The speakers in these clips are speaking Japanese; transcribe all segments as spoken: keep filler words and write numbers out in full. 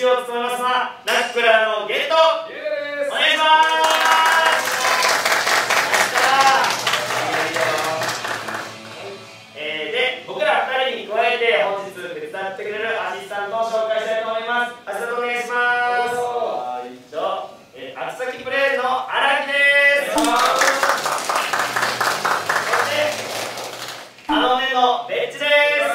を務めますのはナックラーのゲットお願いします。えー、で僕らふたりに加えて本日手伝ってくれるアシスタントを紹介したいと思います。アシスタントお願いします。えー、秋崎プレーンの荒木です。そしてあのねのベッチです。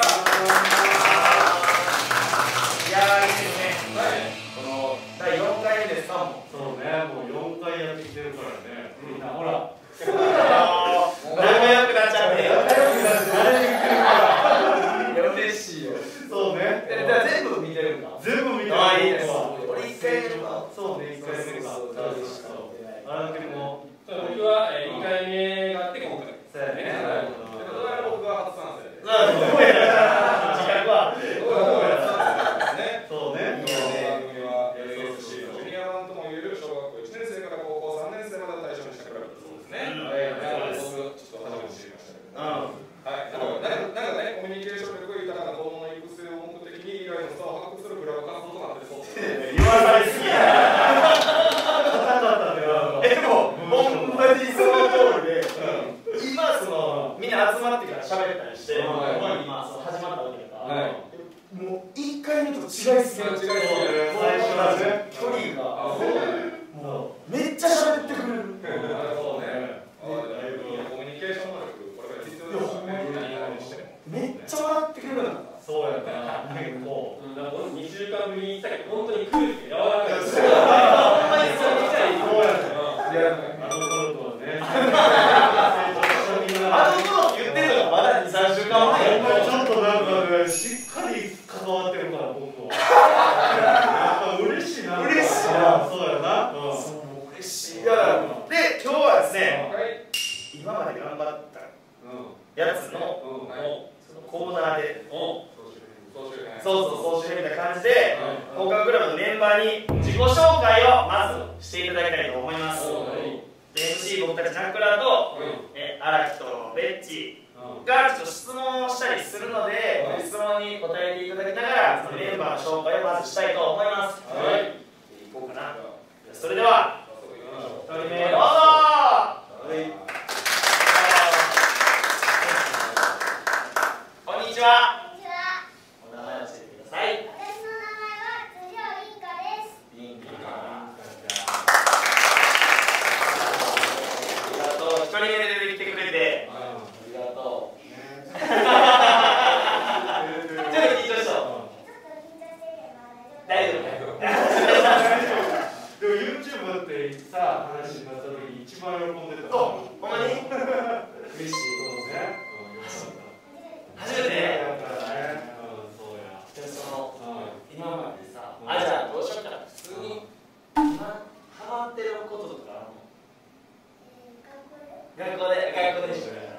いやーいいですね。このだいよんかいめですかも。 そうね、もうよんかいやってきてるからね。みんなほら仲良くなっちゃって嬉しいよ。 そうね。 全部見てるんだ。 全部見てる。 ああいいです。 俺一回目か。そうね、一回目か。あの時も僕はにかいめがあって今回ですね。どうやら僕は初参戦です。 どうやら自覚は。 そうね。 この番組は エーエスシー のジュニア版ともいえる小学校いちねん生から高校さんねん生までを対象にしたクラブだそうですね。僕ちょっと初めて知りましたけど。はい。なんかなんかね、コミュニケーション力豊かな子供の育成を目的に未来のスターを発掘するクラブ活動となってそうです。 言わされすぎや。でもほんまにその通りで、今そのみんな集まってから喋ったりして、今その始まったわけだから、もういっかいめと違いすぎる。 最初はね、 距離がもうめっちゃ喋ってくれる。 なるほどね。コミュニケーション能力これから必要ですよね。 めっちゃ笑ってくれるんだ。 そうやな。結構。 にしゅうかんぶりに行ったけど本当に空気が柔らかいです。 ほんまにそうみたい。 そうやね。あの頃とはね。 あの頃言ってるのがまだに、さんしゅうかんまえ。 ちょっとなんかね、しっかり関わってるから僕は。やっぱ嬉しいな。 嬉しいな。 そうやな。 そう嬉しい。で今日はですね、今まで頑張ったやつのコーナーで、そうそう総集編みたいな感じで放課後クラブのメンバーに自己紹介をまずしていただきたいと思います。エムシー 僕たちナックラーと荒木とベッチがちょっと質問をしたりするので、質問に答えていただきながらそのメンバーの紹介をまずしたいと思います。いこうかな。それではひとりめどうぞ。こんにちは。お名前を教えてください。 私の名前は辻尾凛香です。 凛香。ありがとう。ひとりめで出てきてくれてありがとう。ちょっと緊張しそう。大丈夫。 でも YouTube ってさ、話になった時に一番喜んでた。 ほんまに嬉しい。そうね。 初めてやったね。そうや。 でその今までさ、あじゃあどうしようかな。普通に今ハマってることとかあるの？学校で学校で一緒に。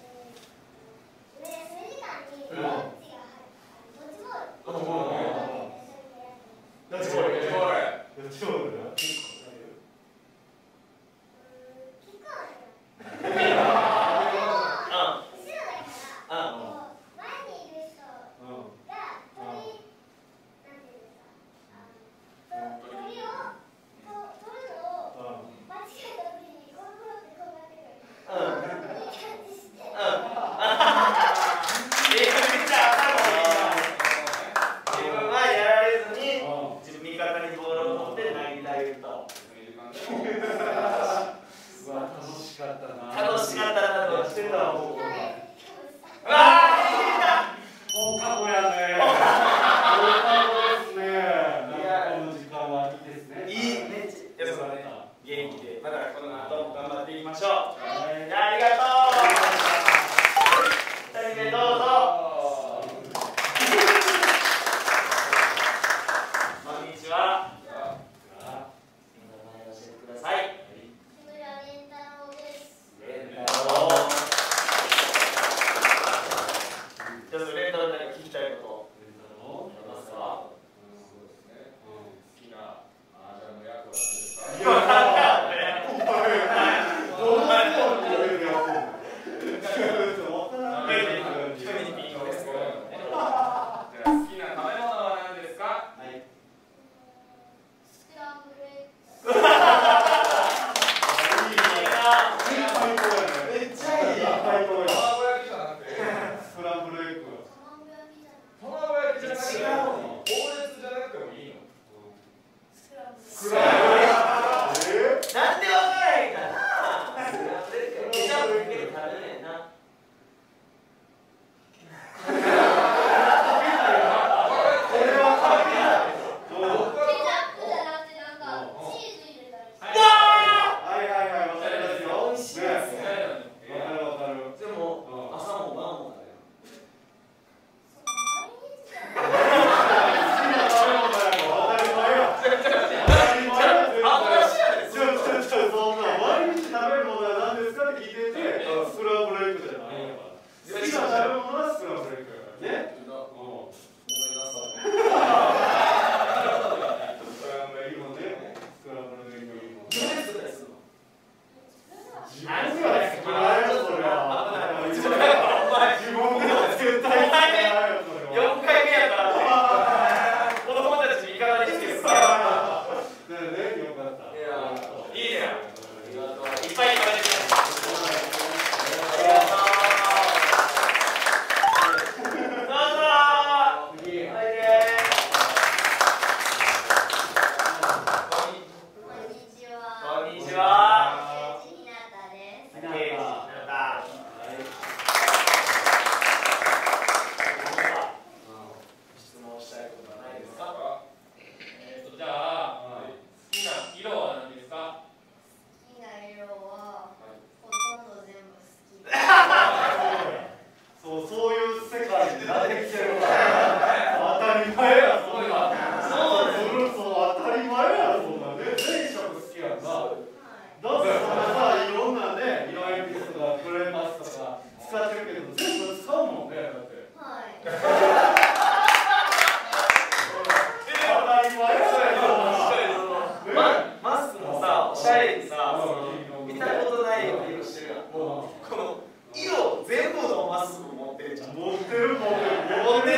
休み時間にどっちがドッジボール。 ドッジボール。 ドッジボール。 ドッジボールだ。 好きな食べ物は何ですか？ る持ってる持ってる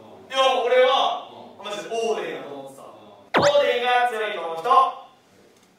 オーデンが強いと思う人。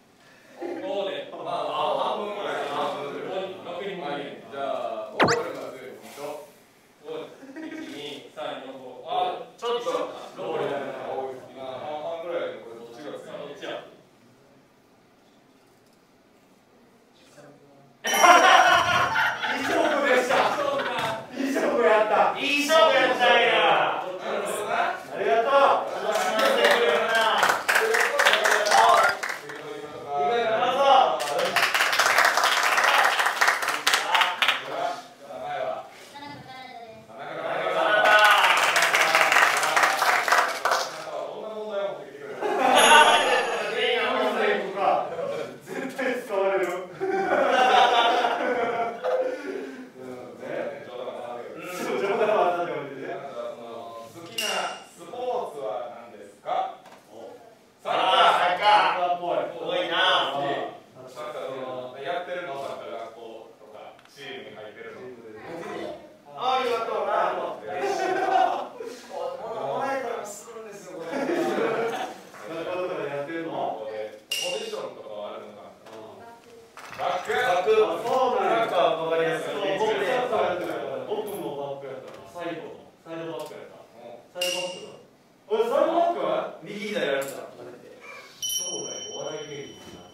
ク。 そうなんや。 なんかわかりやすい。 僕サッカーやってたから、僕もバックやったから、サイド、サイドバックやった。サイドバックだ。俺サイドバックは右左やられた。 将来お笑い芸人になる。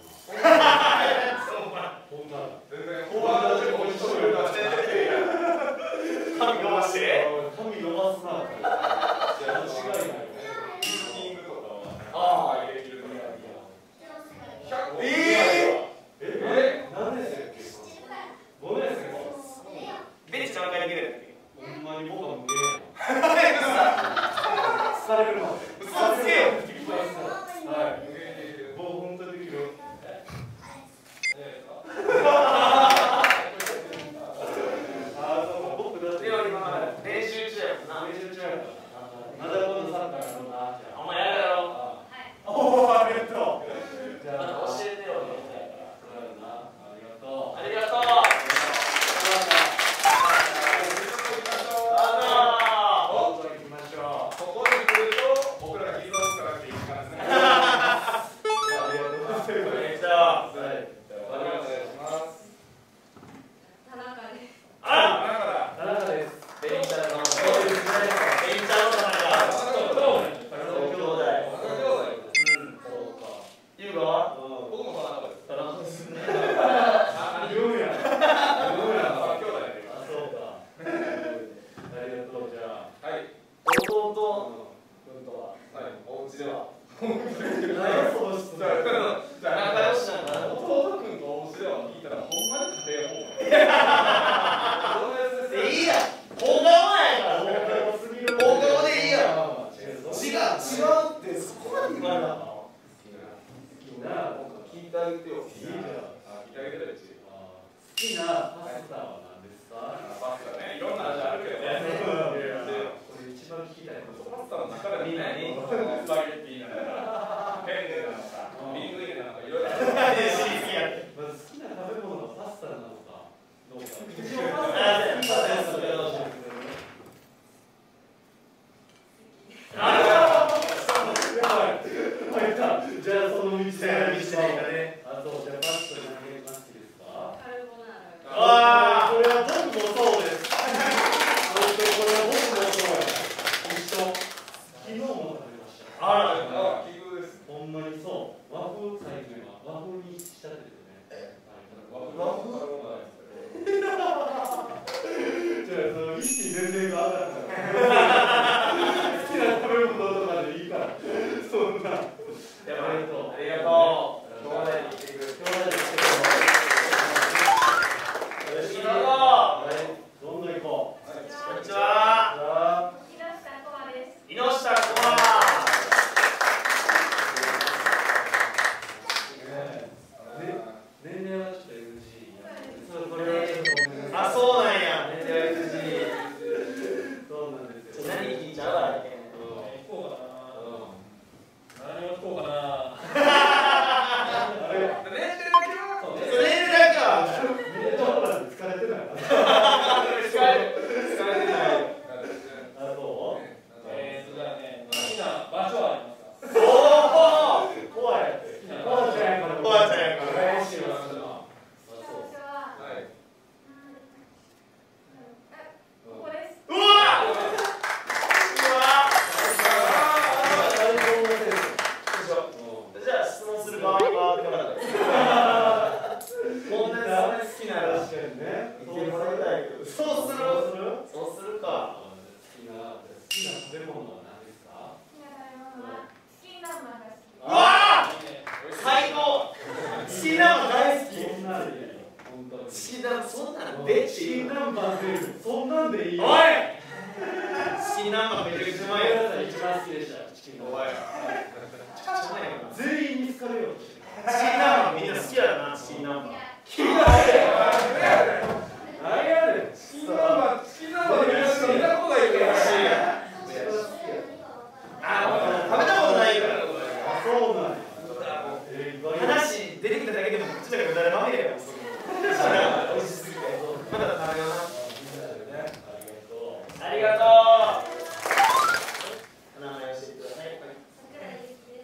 こんな。 全然フォワードでポジションを出して髪伸ばして。 髪伸ばすな。間違いない。 リフティングとかはああ、 できるとか。 ええ。 え、何年生だっけ？ごねん生か。 ベンチ何回できるんだっけ？ ほんまに僕は無限やな。疲れるまで。 嘘つけよ。 はい。もう本当にできる。あ、そう僕だって。 でも今練習中やもんな。 練習中やから。まだこのサッカーやろうな。 お前やるやろ。 おお、ありがとう。じゃあ教えてよ。 ありがとう。 ありがとう。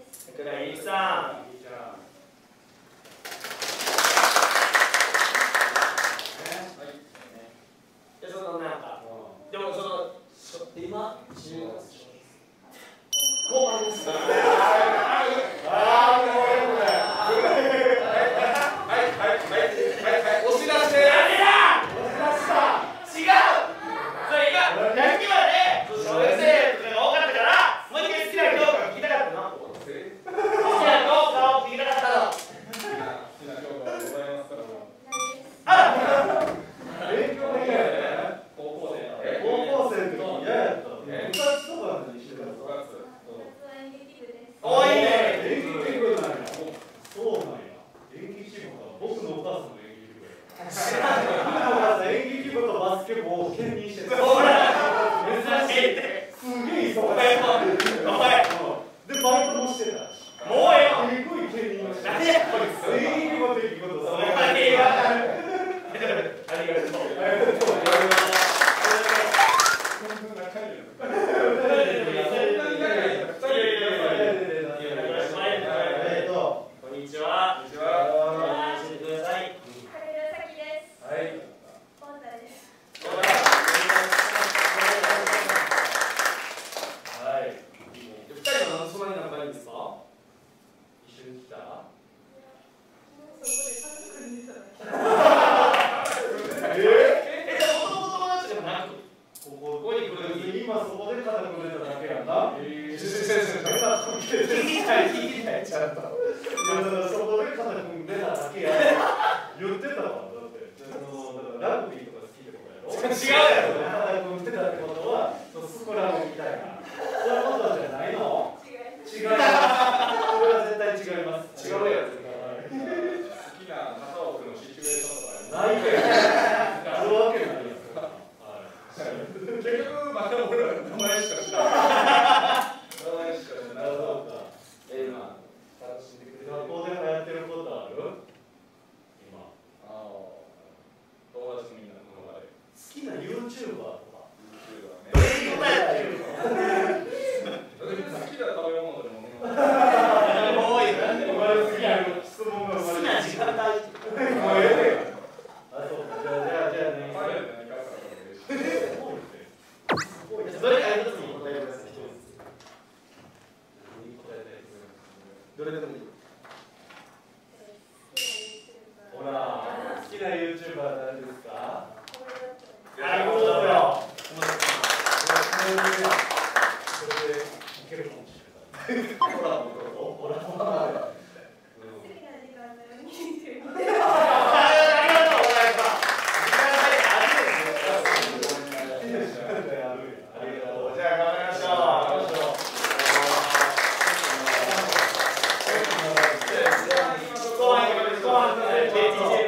あだけや言ってたわ。だってあのラグビーとか好きってことやろ。 違うやろ。 言ってたってことはスクラムみたいなそういうことじゃないの？違います。違います。これは絶対違います。 違うやつ。好きな片岡のシチュエーションとかないけど。あるわけないですから。 結局また俺ら名前しか知らない。名前しか知らない。 そうか。 え今楽しんでくれてる。 学校で流行ってることある？今。 ああ。友達とみんなの中で。 好きな ユーチューバーとか。 ユーチューバーね。好きな食べ物でもね。 多い。好きな質問が好きな時間帯。 もうええね。あ、そうか。じゃあじゃあじゃあね。 どれか一つに答えてください。どれでもいい。 ほら、好きな ユーチューバー誰ですか？ なるほどよ。 それでいけるかもしれない。ほら、ほら、ほら。 ご飯、ご飯、